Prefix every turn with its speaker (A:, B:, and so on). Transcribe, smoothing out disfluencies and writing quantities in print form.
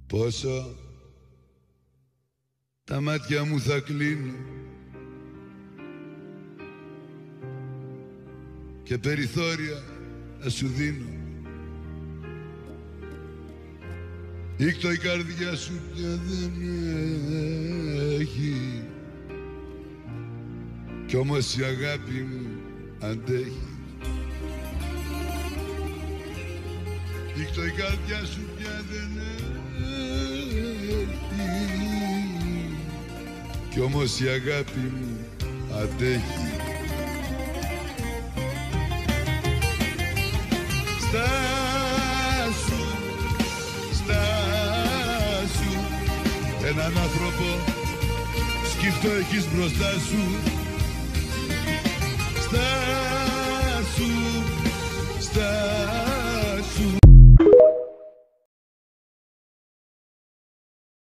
A: Πόσο τα μάτια μου θα κλείνω και περιθώρια θα σου δίνω. Ήκτο η καρδιά σου πια δεν έχει, κι όμως η αγάπη μου αντέχει. Ήκτο η καρδιά σου πια δεν έχει, κι όμως η αγάπη μου αντέχει. Στάσου, στάσου, έναν άνθρωπο σκύφτο έχεις μπροστά σου. Στάσου,